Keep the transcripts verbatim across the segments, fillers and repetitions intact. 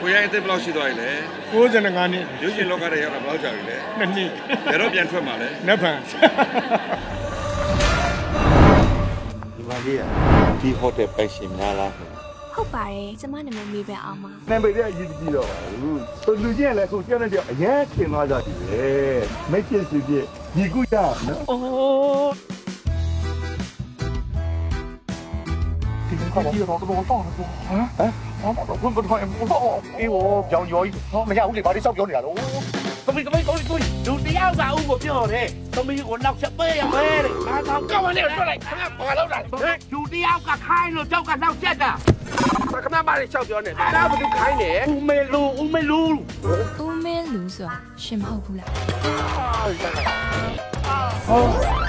ကိုရရဲ့အသက်ဘယ်လောက်ရှိသွားပြီလဲကိုးဆယ်ငါးနှစ်ရုပ်ရှင်လောကထဲရောက်တာဘယ်လောက်ကြာပြီလဲနှစ်နှစ်ဘယ်တော့ပြန်ထွက်မှာလဲနက်ဖန်ဒီမှာလေးဒီဟိုတယ်ပိုင်ရှင်များလားဟုတ်ပါတယ်ကျမနာမည်မေးပဲအောင်ပါနာမည်လေးအရေးကြီးတော့ဘူးလူချင်းလည်းအခုကြောက်နေတဲ့အရင်ထင်သွားကြတယ်မိတ်ဖြစ်စီဖြစ်ဒီကူရနော်အိုးဒီကောင်ကြီးတော့တော့တော့ဟမ်ဟမ်ဘာမှတော့ဘယ်တော့မှမဟုတ်အေးဘောကြောင်ကြော်ကြီးဟောမရဘူးလေဘာလို့စောက်ပြောနေတာလို့သမီးသမီးကိုကိုလူတယောက်ကဦးကိုပြောတယ်သမီးကိုနောက်ချက်ပေးရမယ်တဲ့ငါတော့ကောင်းတယ်ထွက်လိုက်ခဏဘာလို့တာလူတယောက်ကခိုင်းလို့ကြောက်ကနောက်ချက်တာခဏပါလေရှောက်ပြောနေဒါကဘာလို့ခိုင်းနေဦးမေလူဦးမေလူဦးမဲလူဆိုတာရှင်မဟုတ်ဘူးလားဟော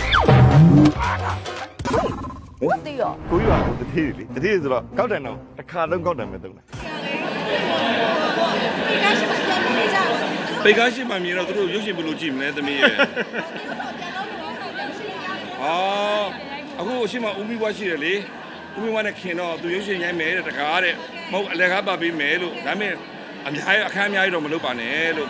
ဟုတ်တယ်ရောကိုကြီးကတတိလေတတိဆိုတော့ကောက်တယ်တော့တစ်ခါလုံးကောက်တယ်မယ်တုံးတယ်ပေကားရှိမှမြင်တော့သူတို့ရုပ်ရှင်ဘယ်လိုကြည့်မလဲသမီးရဲ့အော်အခုအရှိမဦးမီဘွားရှိတယ်လေဦးမီဘွားနဲ့ခင်တော့သူရုပ်ရှင်ရိုက်မယ်တဲ့တကားတဲ့မဟုတ်အလဲကားပါပေးမယ်လို့ဒါပေမဲ့အများကြီးအခန်းအများကြီးတော့မလုပ်ပါနဲ့လို့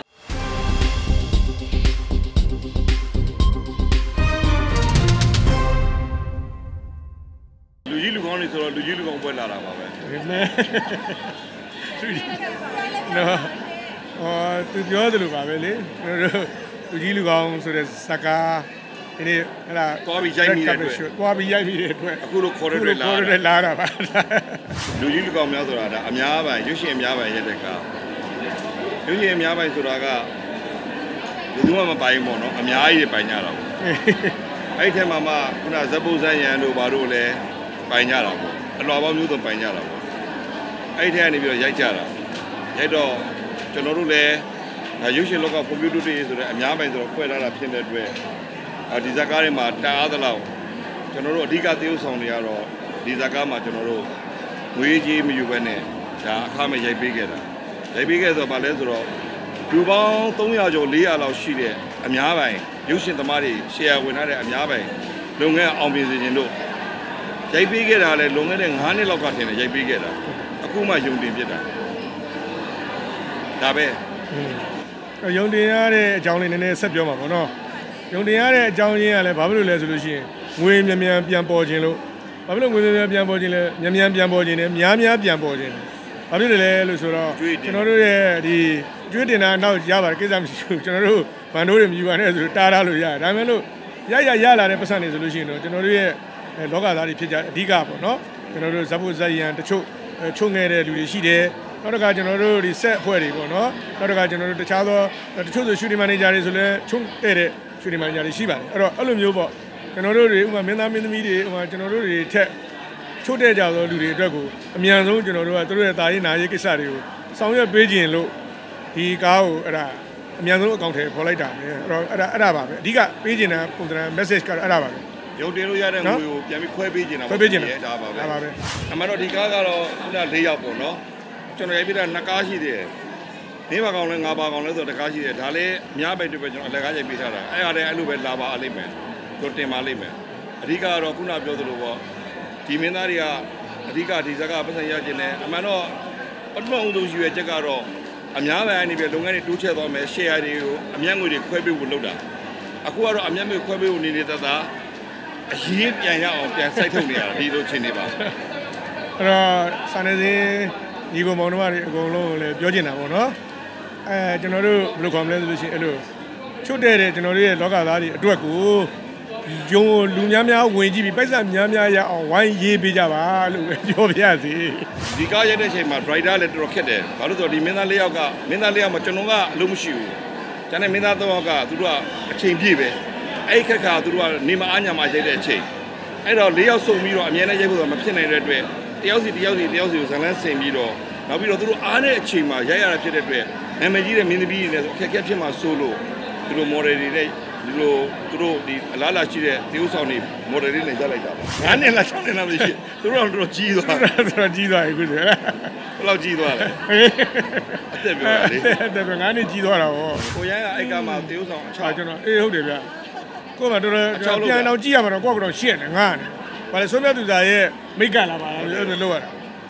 လူကြီးလူကောင်းတွေဆိုတော့လူကြီးလူကောင်းပွဲလာတာပါပဲဒါပေမဲ့သူနော်အော်သူပြောတယ်လို့ပါပဲလေကျွန်တော်တို့လူကြီးလူကောင်းဆိုတဲ့စကားဒီနေ့ဟလာသွားပြီးရိုက်မိတဲ့အတွက်သွားပြီးရိုက်မိတဲ့အတွက်အခုလိုခေါ်ရတဲ့လာခေါ်ရတဲ့လာတာပါလူကြီးလူကောင်းများဆိုတာဒါအများပိုင်းရွှေရှင်အများပိုင်းရက်တဲ့ကရွှေရှင်အများပိုင်းဆိုတာကဘယ်သူမှမပိုင်ဘူးပေါ့နော်အများကြီးပိုင်ကြတာပေါ့အဲ့ဒီထဲမှာမှခုနဇက်ပုဇန်ရန်တို့ဘာတို့လည်းပိုင်ကြတာပေါ့အလွာပေါင်းမျိုးစုံပိုင်ကြတာပေါ့အဲ့ဒီထဲကနေပြီးတော့ရိုက်ကြတာရိုက်တော့ကျွန်တော်တို့လည်းရုပ်ရှင်လောကဖွံ့ဖြိုးတိုးတက်ရေးဆိုတဲ့အများပိုင်းဆိုတော့ဖွဲ့ထားတာဖြစ်တဲ့အတွက်ဒီဇာကားတွေမှာတာအားသလောက်ကျွန်တော်တို့အဓိကသရုပ်ဆောင်တွေကတော့ဒီဇာကားမှာကျွန်တော်တို့ငွေကြီးမယူဘဲနဲ့ဒါအခမဲ့ရိုက်ပေးခဲ့တာရိုက်ပေးခဲ့ဆိုတော့ဗာလဲဆိုတော့လူပေါင်းသုံးရာကျော်လေးရာလောက်ရှိတဲ့အများပိုင်းရုပ်ရှင်သမားတွေရှယ်ယာဝင်ထားတဲ့အများပိုင်းလုပ်ငန်းအောင်မြင်စေခြင်းတို့ရိုက်ပေးခဲ့တာလည်းလွန်ခဲ့တဲ့ငါးနှစ်လောက်ကထင်တယ်ရိုက်ပေးခဲ့တာအခုမှယုံတင်ဖြစ်တာဒါပဲယုံတင်ရတဲ့အကြောင်းလေးနည်းနည်းဆက်ပြောမှာပေါ့နော်ယုံတင်ရတဲ့အကြောင်းရင်းကလည်းဘာဖြစ်လို့လဲဆိုလို့ရှိရင်ငွေမြန်မြန်ပြန်ပေါ်ခြင်းလို့ဘာဖြစ်လို့ငွေမြန်မြန်ပြန်ပေါ်ခြင်းလဲမြန်မြန်ပြန်ပေါ်ခြင်းနဲ့များများပြန်ပေါ်ခြင်းဘာဖြစ်လို့လဲလို့ဆိုတော့ကျွန်တော်တို့ရဲ့ဒီကျွေးတင်တာနောက်ရပါတယ်ကိစ္စမရှိဘူးကျွန်တော်တို့ဗန်ဒိုးတွေမယူပါနဲ့ဆိုတားထားလို့ရတယ်ဒါပေမဲ့လို့ရရရလာတဲ့ပတ်စံတွေဆိုလို့ရှိရင်တော့ကျွန်တော်တို့ရဲ့လောကသားတွေဖြစ်ကြအဓိကပေါ့နော်ကျွန်တော်တို့ဇက်ဖို့ဇက်ရန်တချို့ချုံငယ်တဲ့လူတွေရှိတယ်နောက်တစ်ခါကျွန်တော်တို့ဒီဆက်အဖွဲ့တွေပေါ့နော်နောက်တစ်ခါကျွန်တော်တို့တခြားသောတချို့ဆိုရှူတင်မန်နေဂျာတွေဆိုလည်းချုံတဲ့တဲ့ရှူတင်မန်နေဂျာတွေရှိပါတယ်အဲ့တော့အဲ့လိုမျိုးပေါ့ကျွန်တော်တို့တွေဥပမာမင်းသားမင်းသမီးတွေဥပမာကျွန်တော်တို့တွေထက်ချို့တဲ့ကြသောလူတွေအတွက်ကိုအမြန်ဆုံးကျွန်တော်တို့ကသူတို့ရဲ့တာရေးနာရေးကိစ္စတွေကိုဆောင်ရွက်ပေးခြင်းလို့ဒီကားကိုအဲ့ဒါအမြန်ဆုံးအကောင့်ထဲပေါ်လိုက်တာပဲအဲ့တော့အဲ့ဒါအဲ့ဒါပါပဲအဓိကပေးခြင်းတဲ့ပုံစံ message ကတော့အဲ့ဒါပါပဲရုပ်တင်လို့ရတဲ့ငွေကိုပြန်ပြီးခွဲပေးခြင်းတာခွဲပေးခြင်းဒါပါပဲဒါပါပဲအမှန်တော့ဒီကားကတော့ခုန၄ရောက်ပေါ့နော်ကျွန်တော်ရိုက်ပြတာနှစ်ကားရှိသေးတယ်၄ပါးကောင်လဲ၅ပါးကောင်လဲဆိုတော့တကားရှိတယ်ဒါလည်းအများပဲတွေ့ပဲကျွန်တော်အလက်ကားရိုက်ပေးထားတာအဲ့အားလည်းအဲ့လိုပဲလာပါအလိမ့်မယ်တို့တင်ပါလိမ့်မယ်အဓိကကတော့ခုနပြောသလိုပေါ့ဒီမင်းသားတွေကအဓိကဒီဇက်ကပတ်စံရခြင်းနဲ့အမှန်တော့ပထမဦးဆုံးရှိရချက်ကတော့အများပိုင်းနေပြီးလုပ်ငန်းတွေတိုးချဲ့သွားမယ် share တွေကိုအမြတ်ငွေတွေခွဲပေးဖို့လုပ်တာအခုကတော့အမြတ်ငွေခွဲပေးဖို့နေနေတသာအရေးပြန်ရအောင်ပြန်စိုက်ထုတ်နေရတာဒီလိုချင်းနေပါအဲ့တော့စာနေစင်းညီကောင်မောင်တို့တွေအကုန်လုံးလည်းပြောချင်တာပေါ့နော်အဲကျွန်တော်တို့ဘယ်လိုခေါ်မလဲဆိုလို့ရှိရင်အဲ့လိုချွတ်တဲ့တဲ့ကျွန်တော်တို့ရဲ့လောကသားတွေအတွက်ကိုယုံလူများများဝင်ကြည့်ပြီးပိုက်ဆံများများရအောင်ဝိုင်းရေးပေးကြပါလို့ပဲပြောပြရစီဒီကားရိုက်တဲ့အချိန်မှာ driver လည်းတော်တော်ခက်တယ်ဘာလို့ဆိုတော့ဒီမင်းသားလေးယောက်ကမင်းသားလေးယောက်မှာကျွန်တော်ကအလုံးမရှိဘူးကျန်တဲ့မင်းသားသုံးယောက်ကသူတို့ကအချိန်ပြည့်ပဲအဲ့ခက်ခါသူတို့ကနေမအားညာမှာရိုက်တဲ့အချိန်အဲ့တော့လေးယောက်စုံပြီးတော့အမြဲတမ်းရိုက်ဖို့ဆိုမဖြစ်နိုင်တဲ့အတွက်တယောက်စီတယောက်စီတယောက်စီကိုဇလန်းဆင်ပြီးတော့နောက်ပြီးတော့သူတို့အားတဲ့အချိန်မှာရိုက်ရတာဖြစ်တဲ့အတွက်နာမည်ကြီးတဲ့မင်းသမီးတွေနဲ့အခက်အခဲဖြစ်မှာစိုးလို့သူတို့ model တွေနဲ့ဒီလိုသူတို့ဒီအလားလာရှိတဲ့သေုပ်ဆောင်တွေ model တွေနဲ့ရိုက်လိုက်တာပါငါးနှစ်လား၆နှစ်လားမရှိသူတို့ကတော့ကြီးသွားတာသူတို့ကြီးသွားပြီကွဘယ်လောက်ကြီးသွားလဲအသက်ပြောလေအသက်ပြောငါးနှစ်ကြီးသွားတာဟောကိုရန်ကအဲ့ကမှာသေုပ်ဆောင်အချောက်ကျွန်တော်အေးဟုတ်တယ်ဗျကိုယ်ကတော်တော်ပြန်တော့ကြည့်ရမှာတော့ကိုယ့်ကတော့ရှက်တယ်ငါ့နဲ့ဘာလဲဆွေးမြတ်သူသားရဲ့မိတ်ကလာပါလားလို့လောက်ရတာ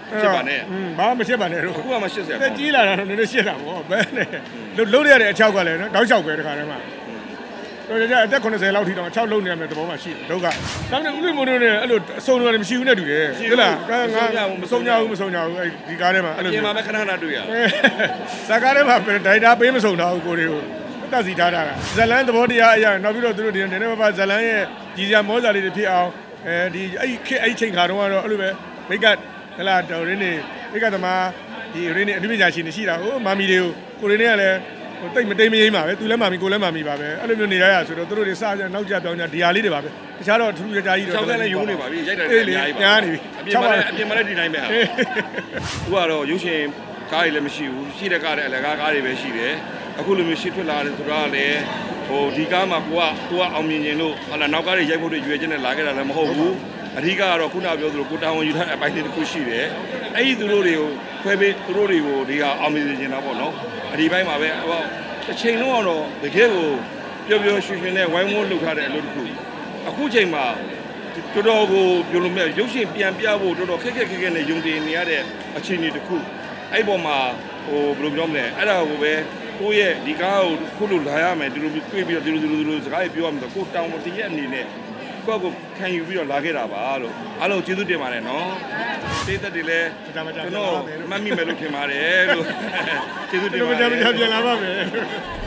ဖြစ်ပါနဲ့ဘာမှမဖြစ်ပါနဲ့တော့အခုကမှရှစ်ဆယ်တက်ကြီးလာတာတော့နည်းနည်းရှစ်တာပေါ့ဘယ်နဲ့လုံးရတဲ့အချောက်ကလည်းနော်တောက်လျှောက်ပဲတခါတည်းမှာတော့ကြအသက်ခုနှစ်ဆယ်လောက်ထိတော့၆လုံးနေရမယ်သဘောမှရှိတယ်ဒုက္ခဒါပေမဲ့ဦးလေးမိုးတို့နဲ့အဲ့လိုအစုံတော်မရှိဘူးနဲ့တူတယ်ဟုတ်လားငါမစုံကြဘူးမစုံကြဘူးအဲ့ဒီကားထဲမှာအဲ့လိုပြင်မှာပဲခဏခဏတွေ့ရဇာကားထဲမှာဒိုင်တာပေးမစုံတော့ဘူးကိုတွေကိုတက်စီထားတာကဇလန်သဘောတရားအရာနောက်ပြီးတော့သူတို့ဒီနည်းနည်းပါးပါးဇလန်ရဲ့ကြီးစရာမောစာလေးတွေဖြစ်အောင်အဲဒီအဲ့ခက်အဲ့ချိန်ခါတော့ကတော့အဲ့လိုပဲမိတ်ကဟလာတော်ရင်းနေမိတ်ကသမားဒီရင်းနေအနုပညာရှင်တွေရှိတာဟိုမာမီတွေကိုကိုရင်းနေကလည်းဟိုတိတ်မတိတ်မရင်းပါပဲသူလည်းမာမီကိုလည်းမာမီပါပဲအဲ့လိုမျိုးနေရရဆိုတော့သူတို့တွေစကြနောက်ကြပြောင်းကြဒီဟာလေးတွေပါပဲတခြားတော့ထူးထူးခြားကြီးတော့၆ကလည်းယူနေပါပြီရိုက်တယ်အများကြီးပါညားနေပြီအပြင်မှာအပြင်မှာလည်းဒီတိုင်းပဲဟာသူကတော့ရုပ်ရှင်ကားတွေလည်းမရှိဘူးရှိတဲ့ကားတွေအလကားကားတွေပဲရှိတယ်အခုလိုမျိုးရှစ်ထွက်လာတယ်ဆိုတော့လည်းဟိုဒီကားမှာကိုကကိုကအောင်မြင်ခြင်းလို့ဟာလာနောက်ကားတွေရိုက်ဖို့တွေရွေချင်းနဲ့လာခဲ့တာလည်းမဟုတ်ဘူးအဓိကကတော့ခုနပြောသလိုကိုတာဝန်ယူထားတဲ့အပိုင်းတွေတစ်ခုရှိတယ်အဲ့ဒီသူတို့တွေကိုခွဲပေးသူတို့တွေကိုဒီဟာအောင်မြင်စေချင်တာပေါ့နော်အဒီပိုင်းမှာပဲဟိုတစ်ချိန်လုံးတော့တကယ်ကိုပျော်ပျော်ရွှင်ရွှင်နဲ့ဝိုင်းဝန်းလှုပ်ထားတဲ့အလုပ်တစ်ခုအခုချိန်မှာတော်တော်ကိုပြောလို့မဲ့ရုပ်ရှင်ပြန်ပြဖို့တော်တော်ခက်ခက်ခက်ခက်နဲ့ယုံတည်နေရတဲ့အခြေအနေတစ်ခုအဲ့ပေါ်မှာဟိုဘယ်လိုပြောမလဲအဲ့ဒါကိုပဲကိုယ့်ရဲ့ဒီကားကိုခုလိုလာရမယ်ဒီလိုတွေ့ပြီးတော့ဒီလိုဒီလိုဒီလိုစကားတွေပြောရမယ်ဆိုကိုတောင်းမတရက်အနေနဲ့ကိုယ့်ကိုခံယူပြီးတော့လာခဲ့တာပါလို့အားလုံးကျေးဇူးတင်ပါတယ်နော်သေးသက်တွေလည်းကျွန်တော်မှတ်မိမယ်လို့ထင်ပါတယ်လို့ကျေးဇူးတင်ပါတယ်ပြန်လာပါမယ်